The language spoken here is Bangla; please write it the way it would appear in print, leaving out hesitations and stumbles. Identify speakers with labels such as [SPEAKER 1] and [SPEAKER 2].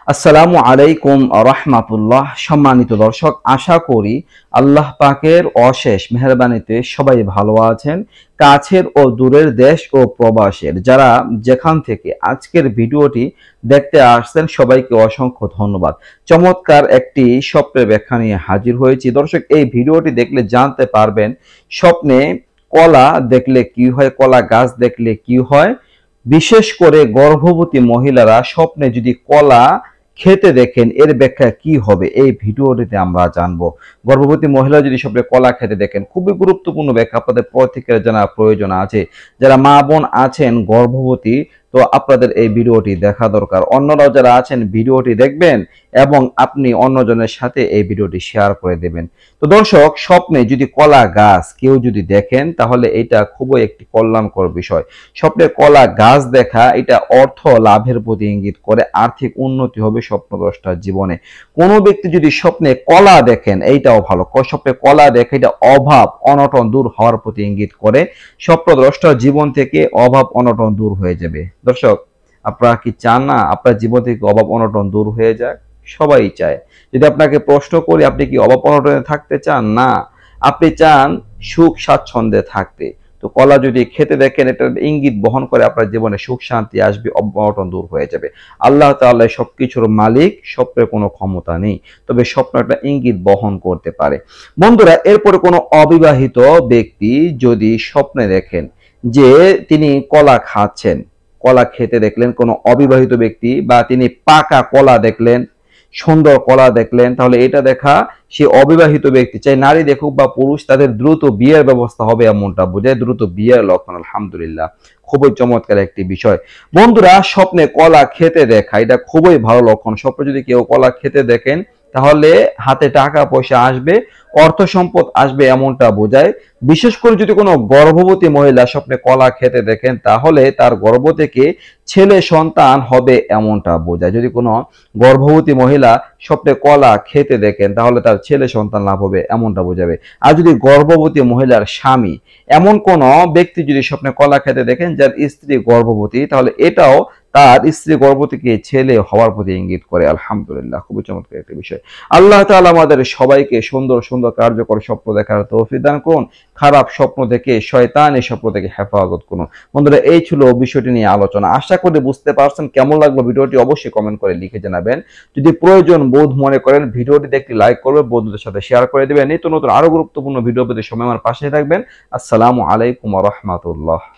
[SPEAKER 1] আসসালামু আলাইকুম রাহমাতুল্লাহ। সম্মানিত দর্শক, আশা করি আল্লাহ পাকের অশেষ মেহেরবানিতে সবাই ভালো আছেন। কাছের ও দূরের দেশ ও প্রবাসের যারা যেখান থেকে আজকের ভিডিওটি দেখতে আসছেন সবাইকে অসংখ্য ধন্যবাদ। চমৎকার একটি স্বপ্নের ব্যাখ্যা নিয়ে হাজির হয়েছি। দর্শক, এই ভিডিওটি দেখলে জানতে পারবেন স্বপ্নে কলা দেখলে কি হয়, কলা গাছ দেখলে কি হয়। বিশেষ করে গর্ভবতী মহিলারা স্বপ্নে যদি কলা খেতে দেখেন এর ব্যাখ্যা কি হবে, এই ভিডিওটিতে আমরা জানবো। গর্ভবতী মহিলা যদি স্বপ্নে কলা খেতে দেখেন, খুবই গুরুত্বপূর্ণ ব্যাখ্যা আপনাদের প্রত্যেকের জানা প্রয়োজন আছে। যারা মা বোন আছেন গর্ভবতী, তো আপনাদের এই ভিডিওটি দেখা দরকার। অন্যরাও যারা আছেন ভিডিওটি দেখবেন এবং আপনি অন্যজনের সাথে এই ভিডিওটি শেয়ার করে দেবেন। তো দর্শক, স্বপ্নে যদি কলা গাছ কেউ যদি দেখেন তাহলে এটা খুবই একটি কল্যাণকর বিষয়। স্বপ্নে কলা গাছ দেখা এটা অর্থ লাভের প্রতি ইঙ্গিত করে, আর্থিক উন্নতি হবে স্বপ্নদ্রষ্টার জীবনে। কোনো ব্যক্তি যদি স্বপ্নে কলা দেখেন এইটাও ভালো, স্বপ্নে কলা দেখে এটা অভাব অনটন দূর হওয়ার প্রতি ইঙ্গিত করে। স্বপ্নদ্রষ্টার জীবন থেকে অভাব অনটন দূর হয়ে যাবে। দর্শক, আপনারা কি চান না আপনার জীবন থেকে অভাব অনটন দূর হয়ে যাক? সবাই চায়। যদি আপনাকে প্রশ্ন করি, আপনি কি অভাব অনটনে থাকতে চান? না, আপনি চান সুখ স্বাচ্ছন্দ্যে থাকতে। তো কলা যদি খেতে দেখেন, এটা ইঙ্গিত বহন করে আপনার জীবনে সুখ শান্তি আসবে, অবনটন দূর হয়ে যাবে। আল্লাহ তাআলা সবকিছুর মালিক, স্বপ্নের কোনো ক্ষমতা নেই, তবে স্বপ্ন একটা ইঙ্গিত বহন করতে পারে। বন্ধুরা, এরপরে কোনো অবিবাহিত ব্যক্তি যদি স্বপ্নে দেখেন যে তিনি কলা খাচ্ছেন, কলা খেতে দেখলেন কোনো অবিবাহিত ব্যক্তি, বা তিনি পাকা কলা দেখলেন, সুন্দর কলা দেখলেন, তাহলে এটা দেখা সে অবিবাহিত ব্যক্তি, চাই নারী দেখুক বা পুরুষ, তাদের দ্রুত বিয়ের ব্যবস্থা হবে এমনটা বোঝায়। দ্রুত বিয়ের লক্ষণ, আলহামদুলিল্লাহ, খুবই চমৎকার একটি বিষয়। বন্ধুরা, স্বপ্নে কলা খেতে দেখা এটা খুবই ভালো লক্ষণ। স্বপ্নে যদি কেউ কলা খেতে দেখেন তাহলে হাতে টাকা পয়সা আসবে, অর্থ সম্পদ আসবে এমনটা বোঝায়। বিশেষ করে যদি কোনো গর্ভবতী মহিলা স্বপ্নে কলা খেতে দেখেন তাহলে তার গর্ভ থেকে ছেলে সন্তান হবে এমনটা বোঝায়। যদি কোনো গর্ভবতী মহিলা স্বপ্নে কলা খেতে দেখেন তাহলে তার ছেলে সন্তান লাভ হবে এমনটা বোঝাবে। আর যদি গর্ভবতী মহিলার স্বামী, এমন কোন ব্যক্তি যদি স্বপ্নে কলা খেতে দেখেন যার স্ত্রী গর্ভবতী, তাহলে এটাও তার স্ত্রী গর্ভবতীকে ছেলে হওয়ার প্রতি ইঙ্গিত করে। আলহামদুলিল্লাহ, খুবই চমৎকার একটি বিষয়। আল্লাহ তাআলা আমাদের সবাইকে সুন্দর সুন্দর কার্যকর স্বপ্ন দেখার তৌফিক দান করুন। খারাপ স্বপ্ন থেকে, শয়তানের স্বপ্ন থেকে হেফাজত করুন। বন্ধুরা, এই ছিল বিষয়টি নিয়ে আলোচনা। আশা করি বুঝতে পারছেন। কেমন লাগলো ভিডিওটি অবশ্যই কমেন্ট করে লিখে জানাবেন। যদি প্রয়োজন বোধ মনে করেন ভিডিওটি দেখতে লাইক করবেন, বন্ধুদের সাথে শেয়ার করে দেবেন। নিত্য নতুন আরো গুরুত্বপূর্ণ ভিডিও পেতে সময় আমার পাশে থাকবেন। আসসালামু আলাইকুম ওয়া রাহমাতুল্লাহ।